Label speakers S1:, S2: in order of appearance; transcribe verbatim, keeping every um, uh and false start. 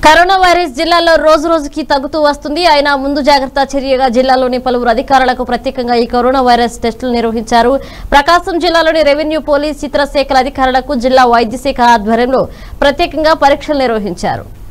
S1: Corona virus జిల్లాలో రోజు రోజుకి తగ్గుతూ వస్తుంది. అయినా ముందు జాగ్రత్త చర్యగా జిల్లాలోని పలువురు అధికారులకు ప్రత్యేకంగా ఈ కరోనా వైరస్ టెస్టులు నిర్వహించారు. ప్రకాశం జిల్లాలోని రెవెన్యూ, పోలీస్, ఇతర శాఖల అధికారులకు జిల్లా వైద్య శాఖ ఆధ్వర్యంలో ప్రత్యేకంగా పరీక్షలు నిర్వహించారు.